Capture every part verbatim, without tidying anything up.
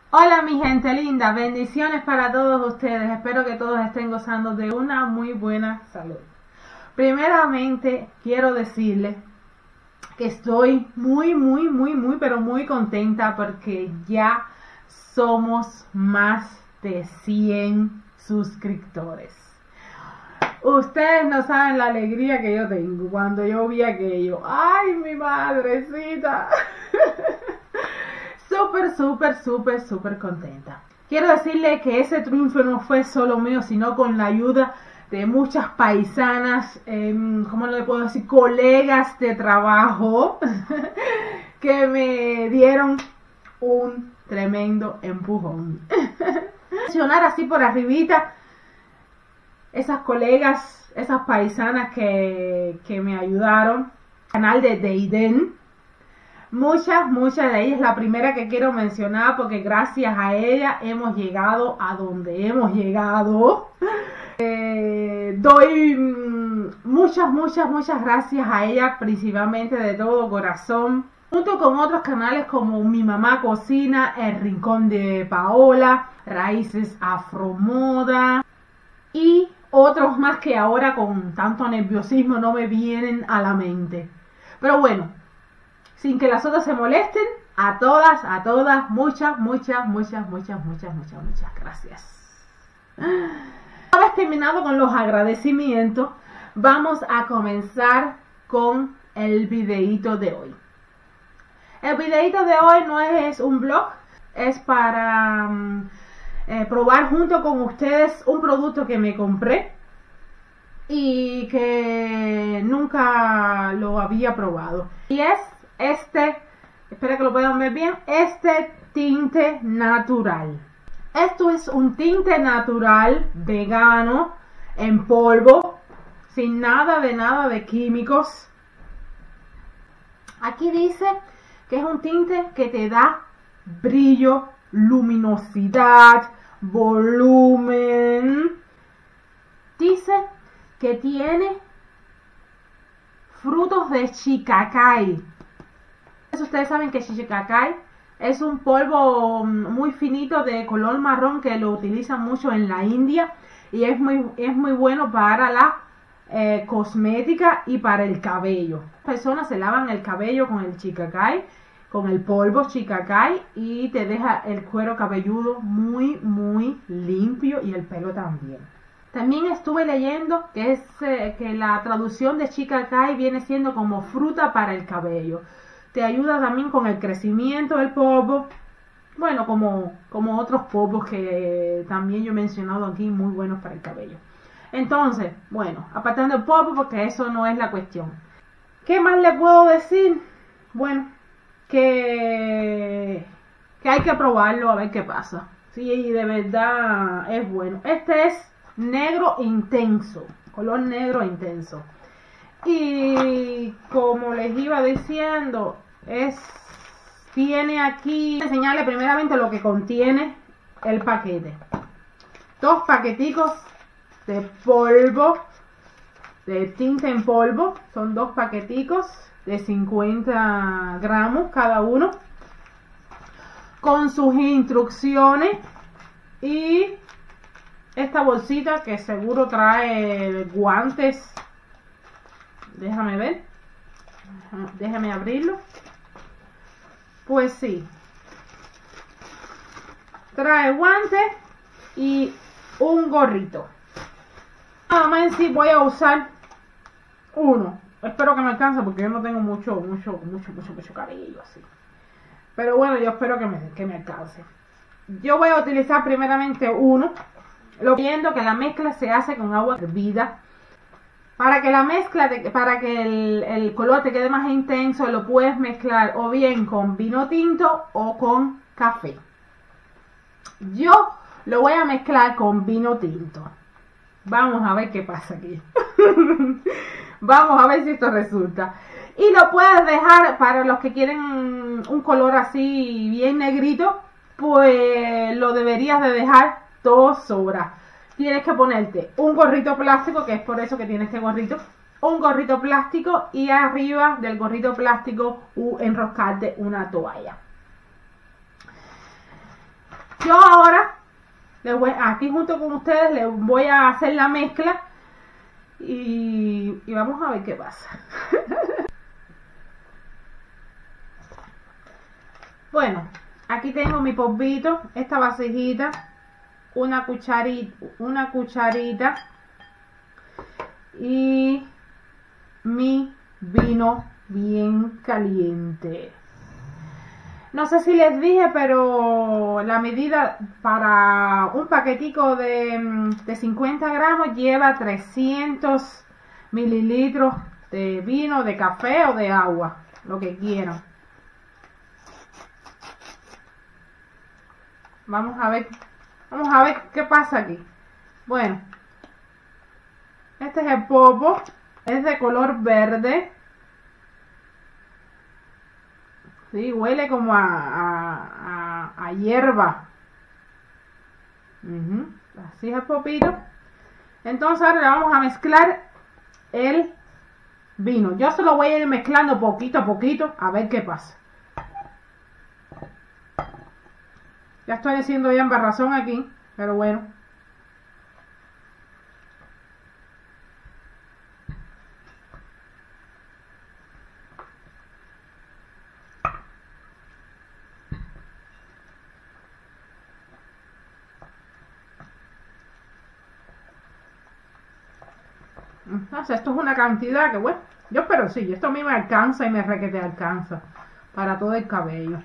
Hola mi gente linda, bendiciones para todos ustedes, espero que todos estén gozando de una muy buena salud. Primeramente quiero decirles que estoy muy muy muy muy pero muy contenta porque ya somos más de cien suscriptores. Ustedes no saben la alegría que yo tengo cuando yo vi aquello. ¡Ay, mi madrecita! Súper, súper, súper, súper contenta. Quiero decirle que ese triunfo no fue solo mío, sino con la ayuda de muchas paisanas, eh, ¿cómo le puedo decir? Colegas de trabajo que me dieron un tremendo empujón. Mencionar así por arribita esas colegas, esas paisanas que, que me ayudaron. Canal de Deiden. Muchas, muchas de ellas, la primera que quiero mencionar porque gracias a ella hemos llegado a donde hemos llegado. Eh, doy muchas, muchas, muchas gracias a ella, principalmente de todo corazón. Junto con otros canales como Mi Mamá Cocina, El Rincón de Paola, Raíces Afromoda y otros más que ahora con tanto nerviosismo no me vienen a la mente. Pero bueno, sin que las otras se molesten, a todas, a todas, muchas, muchas, muchas, muchas, muchas, muchas, muchas gracias. Una vez terminado con los agradecimientos, vamos a comenzar con el videíto de hoy. El videíto de hoy no es un vlog, es para um, eh, probar junto con ustedes un producto que me compré y que nunca lo había probado. Y es este, espero que lo puedan ver bien, este tinte natural. Esto es un tinte natural, vegano, en polvo, sin nada de nada de químicos. Aquí dice que es un tinte que te da brillo, luminosidad, volumen. Dice que tiene frutos de shiitake. Ustedes saben que shiitake es un polvo muy finito de color marrón que lo utilizan mucho en la India y es muy, es muy bueno para la eh, cosmética y para el cabello. Las personas se lavan el cabello con el shiitake, con el polvo shiitake y te deja el cuero cabelludo muy muy limpio y el pelo también. También estuve leyendo que, es, eh, que la traducción de shiitake viene siendo como fruta para el cabello. Te ayuda también con el crecimiento del polvo. Bueno, como, como otros polvos que también yo he mencionado aquí, muy buenos para el cabello. Entonces, bueno, apartando el polvo porque eso no es la cuestión. ¿Qué más le puedo decir? Bueno, que, que hay que probarlo a ver qué pasa. Sí, de verdad es bueno. Este es negro intenso, color negro intenso. Y como les iba diciendo, es tiene aquí, enseñarle primeramente lo que contiene el paquete. Dos paqueticos de polvo, de tinte en polvo, son dos paqueticos de cincuenta gramos cada uno, con sus instrucciones y esta bolsita que seguro trae guantes. Déjame ver, déjame abrirlo. Pues sí, trae guantes y un gorrito. Nada más en sí voy a usar uno. Espero que me alcance porque yo no tengo mucho, mucho, mucho, mucho, mucho cabello así. Pero bueno, yo espero que me, que me alcance. Yo voy a utilizar primeramente uno. Lo viendo que la mezcla se hace con agua hervida. Para que la mezcla, te, para que el, el color te quede más intenso, lo puedes mezclar o bien con vino tinto o con café. Yo lo voy a mezclar con vino tinto. Vamos a ver qué pasa aquí. Vamos a ver si esto resulta. Y lo puedes dejar para los que quieren un color así bien negrito, pues lo deberías de dejar dos horas. Tienes que ponerte un gorrito plástico, que es por eso que tienes este gorrito, un gorrito plástico y arriba del gorrito plástico uh, enroscarte una toalla. yo ahora, les voy, aquí junto con ustedes, les voy a hacer la mezcla y, y vamos a ver qué pasa. Bueno, aquí tengo mi polvito, esta vasijita, una cucharita, una cucharita y mi vino bien caliente. No sé si les dije, pero la medida para un paquetico de, de cincuenta gramos lleva trescientos mililitros de vino, de café o de agua, lo que quieran. Vamos a ver, vamos a ver qué pasa aquí. Bueno, este es el polvo, es de color verde. Sí, huele como a, a, a, a hierba. Uh-huh. Así es el popito. Entonces ahora le vamos a mezclar el vino. Yo se lo voy a ir mezclando poquito a poquito a ver qué pasa. Ya estoy haciendo ya embarrazón aquí, pero bueno. Entonces, esto es una cantidad que, bueno, yo espero sí, esto a mí me alcanza y me requete alcanza para todo el cabello.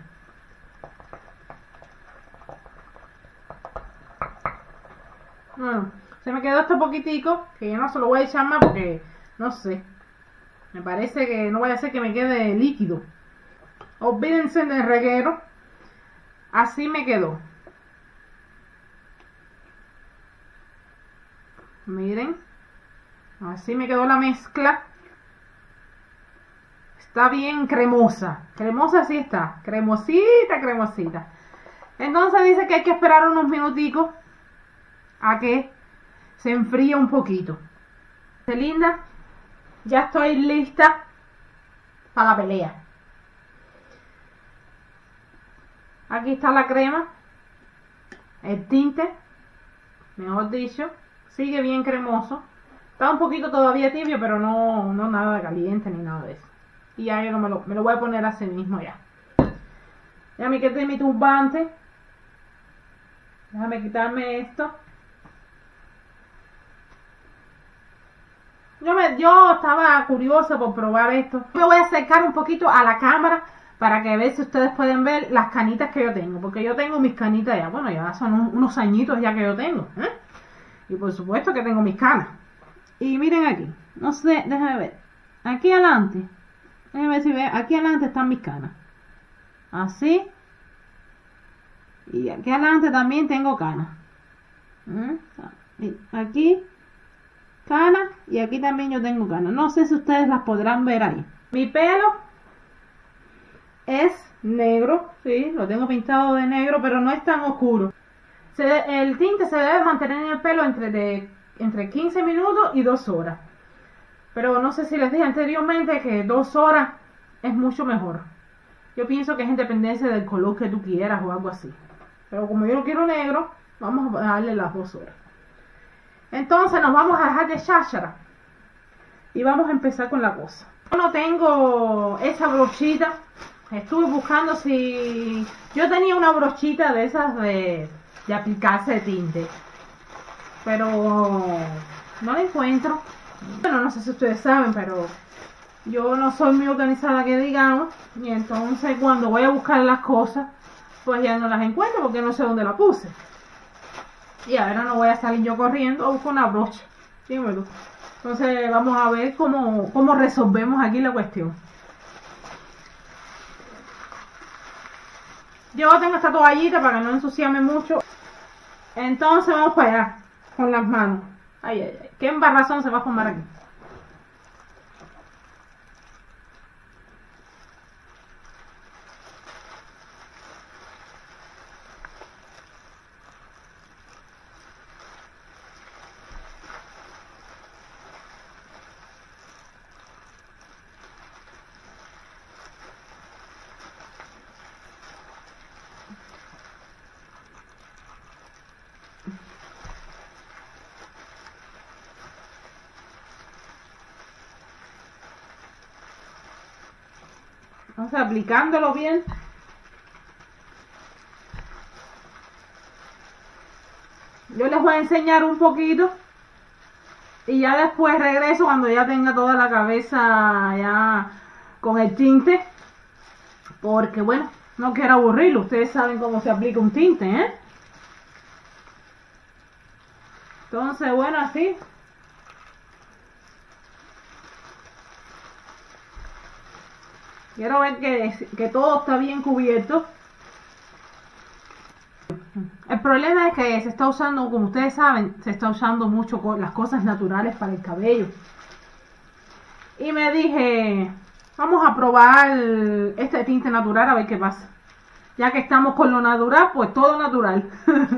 Bueno, se me quedó este poquitico, que yo no se lo voy a echar más porque, no sé, me parece que no vaya a ser que me quede líquido. Olvídense del reguero. Así me quedó. Miren. Así me quedó la mezcla. Está bien cremosa. Cremosa sí está. Cremosita, cremosita. Entonces dice que hay que esperar unos minuticos a que se enfríe un poquito. Linda, ya estoy lista para la pelea. Aquí está la crema, el tinte, mejor dicho, sigue bien cremoso. Está un poquito todavía tibio, pero no, no nada caliente ni nada de eso. Y ya yo no me lo, me lo voy a poner así mismo ya. Ya me quité mi turbante. Déjame quitarme esto. Yo, me, yo estaba curiosa por probar esto. Me voy a acercar un poquito a la cámara para que vean si ustedes pueden ver las canitas que yo tengo. Porque yo tengo mis canitas ya. Bueno, ya son un, unos añitos ya que yo tengo. ¿eh? Y por supuesto que tengo mis canas. Y miren aquí. No sé, déjenme ver. Aquí adelante. Déjenme ver si ven. Aquí adelante están mis canas. Así. Y aquí adelante también tengo canas. ¿Mm? Aquí. Canas. Y aquí también yo tengo canas. No sé si ustedes las podrán ver ahí. Mi pelo es negro. Sí, lo tengo pintado de negro, pero no es tan oscuro. Se, el tinte se debe mantener en el pelo entre, de, entre quince minutos y dos horas. Pero no sé si les dije anteriormente que dos horas es mucho mejor. Yo pienso que es en dependencia del color que tú quieras o algo así. Pero como yo lo quiero negro, vamos a darle las dos horas. Entonces nos vamos a dejar de cháchara. Y vamos a empezar con la cosa. Yo no tengo esa brochita. Estuve buscando si... Yo tenía una brochita de esas de... de aplicarse de tinte, pero no la encuentro. Bueno, no sé si ustedes saben, pero yo no soy muy organizada que digamos, y entonces cuando voy a buscar las cosas pues ya no las encuentro porque no sé dónde la puse, y ahora no voy a salir yo corriendo a buscar una brocha. Dímelo. Entonces vamos a ver cómo, cómo resolvemos aquí la cuestión. Yo tengo esta toallita para no ensuciarme mucho. Entonces vamos para allá con las manos. Ay, ay, ay. ¿Qué embarrazón se va a formar aquí? Entonces, aplicándolo bien. Yo les voy a enseñar un poquito. Y ya después regreso cuando ya tenga toda la cabeza ya con el tinte. Porque bueno, no quiero aburrirlo. Ustedes saben cómo se aplica un tinte, ¿eh? Entonces, bueno, así. Quiero ver que, que todo está bien cubierto. El problema es que se está usando, como ustedes saben, se está usando mucho las cosas naturales para el cabello. Y me dije, vamos a probar este tinte natural a ver qué pasa. Ya que estamos con lo natural, pues todo natural.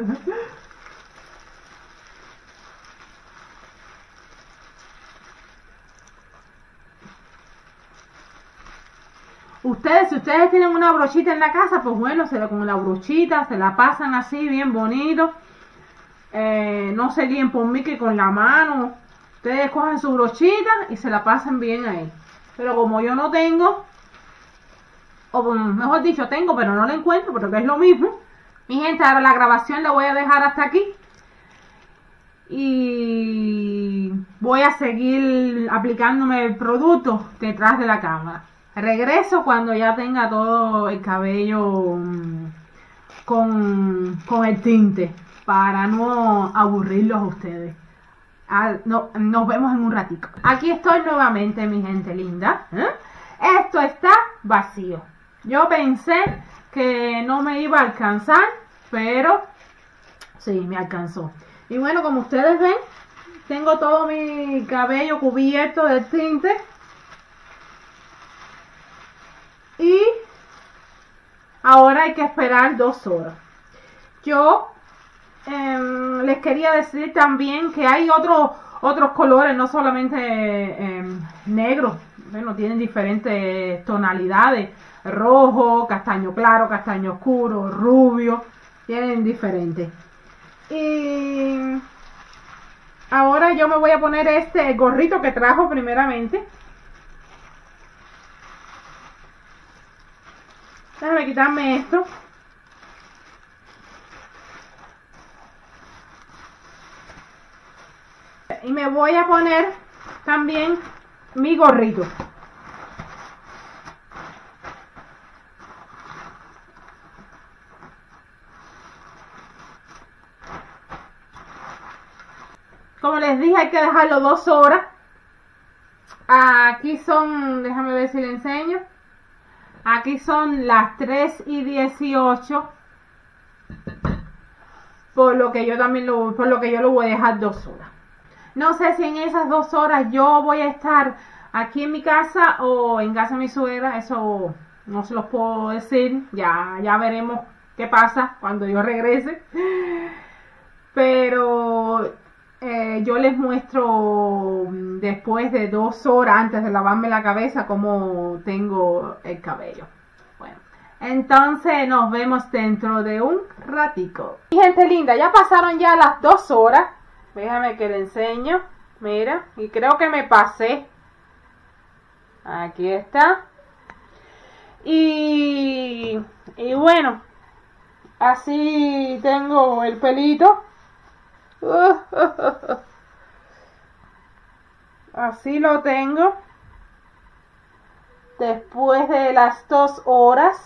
Ustedes, si ustedes tienen una brochita en la casa, pues bueno, se la, con la brochita se la pasan así bien bonito. Eh, no se líen por mí que con la mano. Ustedes cogen su brochita y se la pasan bien ahí. Pero como yo no tengo, o mejor dicho tengo, pero no la encuentro, porque es lo mismo. Mi gente, ahora la grabación la voy a dejar hasta aquí. Y voy a seguir aplicándome el producto detrás de la cámara. Regreso cuando ya tenga todo el cabello con, con el tinte, para no aburrirlos a ustedes. Ah, no, nos vemos en un ratito. Aquí estoy nuevamente, mi gente linda. ¿Eh? Esto está vacío. Yo pensé que no me iba a alcanzar, pero sí, me alcanzó. Y bueno, como ustedes ven, tengo todo mi cabello cubierto de tinte. Y ahora hay que esperar dos horas. Yo eh, les quería decir también que hay otros otros colores, no solamente eh, negros. Bueno, tienen diferentes tonalidades: rojo, castaño claro, castaño oscuro, rubio. Tienen diferentes. Y ahora yo me voy a poner este gorrito que trajo primeramente. Déjame quitarme esto. Y me voy a poner también mi gorrito. Como les dije, hay que dejarlo dos horas. Aquí son, déjame ver si le enseño. Aquí son las tres y dieciocho. Por lo que yo también lo, por lo que yo lo voy a dejar dos horas. No sé si en esas dos horas yo voy a estar aquí en mi casa o en casa de mi suegra. Eso no se los puedo decir. Ya, ya veremos qué pasa cuando yo regrese. Pero eh, yo les muestro después de dos horas antes de lavarme la cabeza cómo tengo el cabello. Bueno, entonces nos vemos dentro de un ratico. Mi gente linda, ya pasaron ya las dos horas. Déjame que le enseño. Mira, y creo que me pasé. Aquí está. Y, y bueno, así tengo el pelito. Así lo tengo. Después de las dos horas.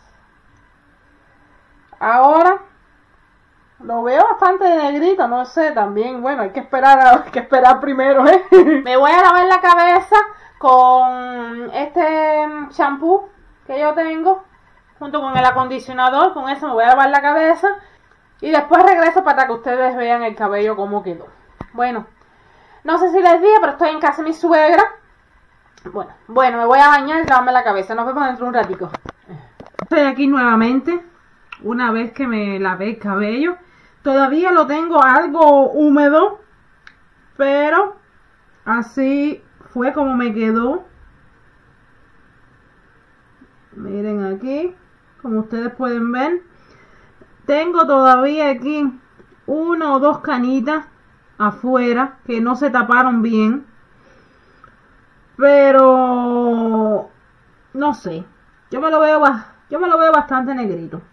Ahora lo veo bastante negrito, no sé, también, bueno, hay que esperar, hay que esperar primero, ¿eh? Me voy a lavar la cabeza con este shampoo que yo tengo, junto con el acondicionador. Con eso me voy a lavar la cabeza y después regreso para que ustedes vean el cabello cómo quedó. Bueno, no sé si les dije, pero estoy en casa de mi suegra. Bueno, bueno, me voy a bañar y lavarme la cabeza. Nos vemos dentro de un ratico. Estoy aquí nuevamente, una vez que me lavé el cabello. Todavía lo tengo algo húmedo, pero así fue como me quedó. Miren aquí, como ustedes pueden ver, tengo todavía aquí una o dos canitas afuera que no se taparon bien, pero no sé, Yo me lo veo, yo me lo veo bastante negrito.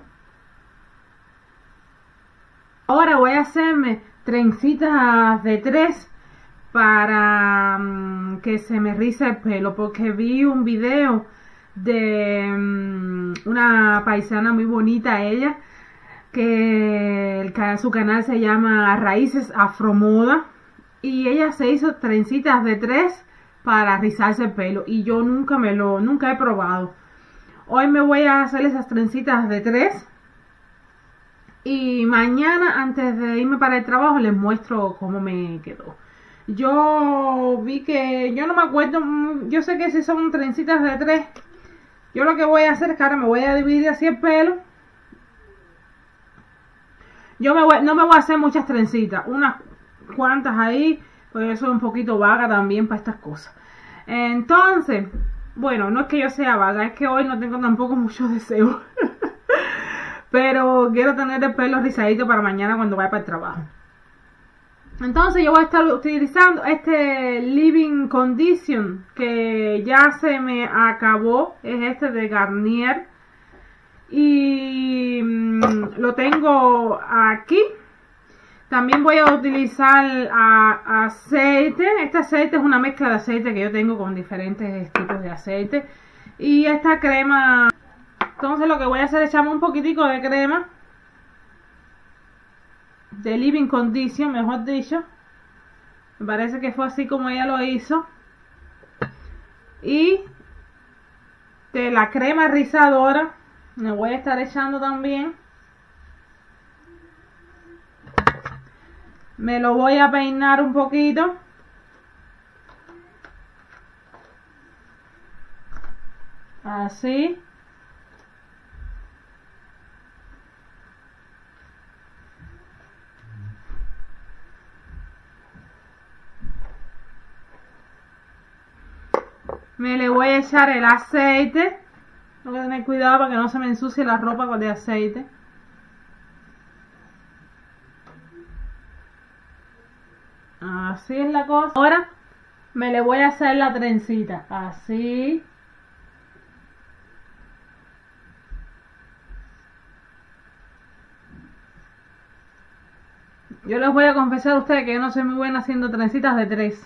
Ahora voy a hacerme trencitas de tres para um, que se me rice el pelo, porque vi un video de um, una paisana muy bonita, ella, que el, su canal se llama Raíces Afromoda, y ella se hizo trencitas de tres para rizarse el pelo, y yo nunca me lo, nunca he probado. Hoy me voy a hacer esas trencitas de tres. Y mañana, antes de irme para el trabajo, les muestro cómo me quedó. Yo vi que, yo no me acuerdo, yo sé que si son trencitas de tres, yo lo que voy a hacer es que ahora me voy a dividir así el pelo. Yo me voy, no me voy a hacer muchas trencitas, unas cuantas ahí, porque yo soy un poquito vaga también para estas cosas. Entonces, bueno, no es que yo sea vaga, es que hoy no tengo tampoco mucho deseo. Pero quiero tener el pelo rizadito para mañana cuando vaya para el trabajo. Entonces yo voy a estar utilizando este Living Condition, que ya se me acabó. Es este de Garnier. Y mmm, lo tengo aquí. También voy a utilizar a, aceite. Este aceite es una mezcla de aceite que yo tengo con diferentes tipos de aceite. Y esta crema... Entonces lo que voy a hacer es echarme un poquitico de crema de Living Condition, mejor dicho. Me parece que fue así como ella lo hizo. Y de la crema rizadora me voy a estar echando también. Me lo voy a peinar un poquito. Así. Me le voy a echar el aceite. Tengo que tener cuidado para que no se me ensucie la ropa con el aceite. Así es la cosa. Ahora me le voy a hacer la trencita. Así. Yo les voy a confesar a ustedes que yo no soy muy buena haciendo trencitas de tres.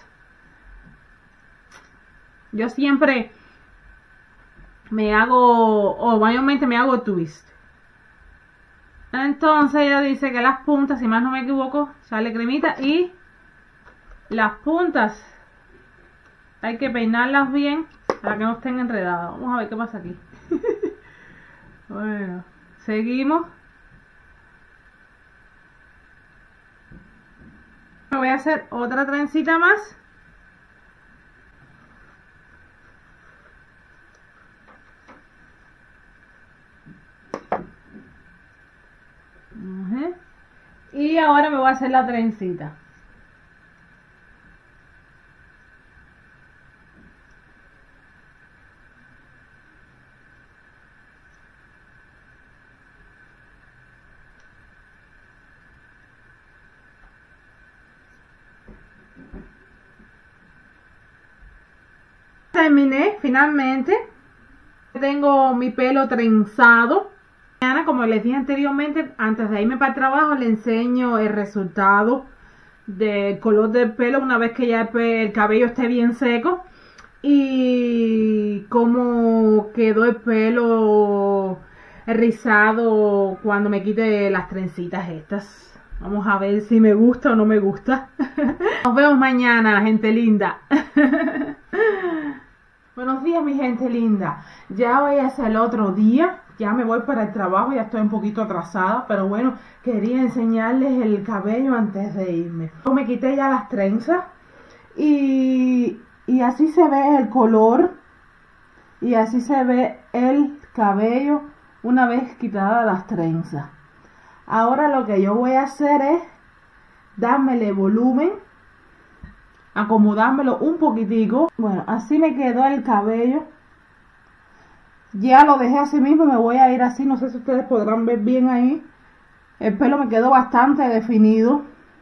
Yo siempre me hago, o mayormente me hago twist. Entonces ella dice que las puntas, si más no me equivoco, sale cremita, y las puntas hay que peinarlas bien para que no estén enredadas. Vamos a ver qué pasa aquí. Bueno, seguimos. Me voy a hacer otra trencita más. Y ahora me voy a hacer la trencita. Terminé finalmente. Tengo mi pelo trenzado. Mañana, como les dije anteriormente, antes de irme para el trabajo, le enseño el resultado del color del pelo una vez que ya el, el cabello esté bien seco, y cómo quedó el pelo rizado cuando me quite las trencitas estas. Vamos a ver si me gusta o no me gusta. Nos vemos mañana, gente linda. Buenos días, mi gente linda. Ya hoy es el otro día. Ya me voy para el trabajo, ya estoy un poquito atrasada, pero bueno, quería enseñarles el cabello antes de irme. Yo me quité ya las trenzas y, y así se ve el color y así se ve el cabello una vez quitadas las trenzas. Ahora lo que yo voy a hacer es dármele volumen, acomodármelo un poquitico. Bueno, así me quedó el cabello. Ya lo dejé así mismo, me voy a ir así, no sé si ustedes podrán ver bien ahí. El pelo me quedó bastante definido.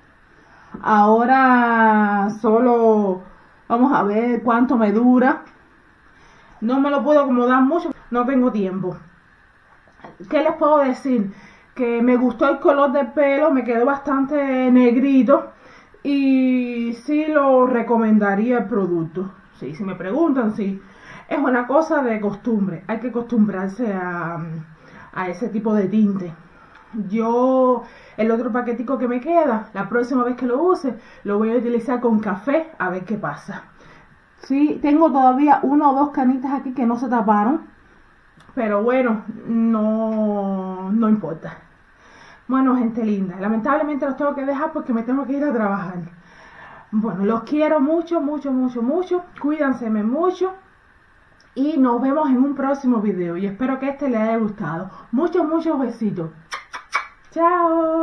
Ahora solo vamos a ver cuánto me dura. No me lo puedo acomodar mucho. no tengo tiempo. ¿Qué les puedo decir? Que me gustó el color del pelo, me quedó bastante negrito y sí lo recomendaría el producto. Sí, si me preguntan, sí. Es una cosa de costumbre, hay que acostumbrarse a, a ese tipo de tinte. Yo, el otro paquetico que me queda, la próxima vez que lo use, lo voy a utilizar con café a ver qué pasa. Sí, tengo todavía una o dos canitas aquí que no se taparon, pero bueno, no, no importa. Bueno, gente linda, lamentablemente los tengo que dejar porque me tengo que ir a trabajar. Bueno, los quiero mucho, mucho, mucho, mucho. Cuídense mucho. Y nos vemos en un próximo video. Y espero que este les haya gustado. Muchos, muchos besitos. Chao.